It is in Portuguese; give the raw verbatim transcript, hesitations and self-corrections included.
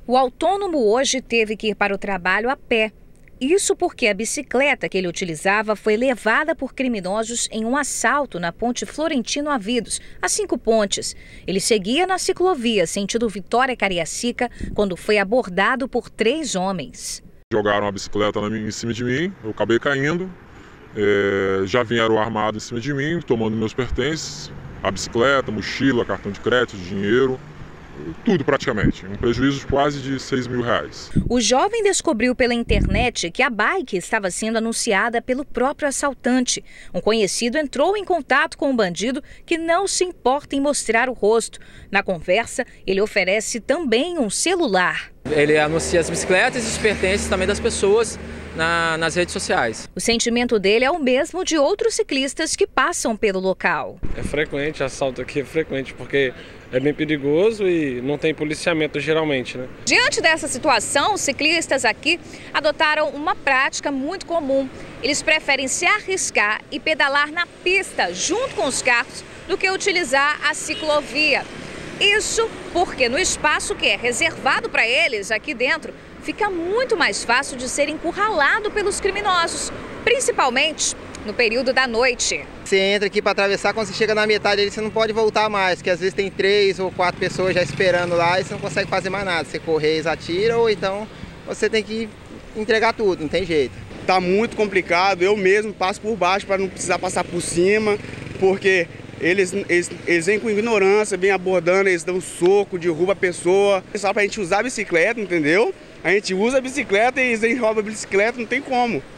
O autônomo hoje teve que ir para o trabalho a pé. Isso porque a bicicleta que ele utilizava foi levada por criminosos em um assalto na ponte Florentino Avidos, a Cinco Pontes. Ele seguia na ciclovia, sentido Vitória-Cariacica, quando foi abordado por três homens. Jogaram a bicicleta em cima de mim, eu acabei caindo. É, já vieram armados em cima de mim, tomando meus pertences, a bicicleta, mochila, cartão de crédito, dinheiro. Tudo praticamente, um prejuízo quase de seis mil reais. O jovem descobriu pela internet que a bike estava sendo anunciada pelo próprio assaltante. Um conhecido entrou em contato com o bandido, que não se importa em mostrar o rosto. Na conversa, ele oferece também um celular. Ele anuncia as bicicletas e os pertences também das pessoas na, nas redes sociais. O sentimento dele é o mesmo de outros ciclistas que passam pelo local. É frequente, assalto aqui é frequente, porque é bem perigoso e não tem policiamento geralmente, né? Diante dessa situação, os ciclistas aqui adotaram uma prática muito comum. Eles preferem se arriscar e pedalar na pista junto com os carros do que utilizar a ciclovia. Isso porque no espaço que é reservado para eles aqui dentro, fica muito mais fácil de ser encurralado pelos criminosos, principalmente no período da noite. Você entra aqui para atravessar, quando você chega na metade ali, você não pode voltar mais, porque às vezes tem três ou quatro pessoas já esperando lá e você não consegue fazer mais nada. Você correr, eles atiram, ou então você tem que entregar tudo, não tem jeito. Tá muito complicado, eu mesmo passo por baixo para não precisar passar por cima, porque eles, eles, eles vêm com ignorância, vêm abordando, eles dão soco, derruba a pessoa. Só pra gente usar a bicicleta, entendeu? A gente usa a bicicleta e eles roubam a bicicleta, não tem como.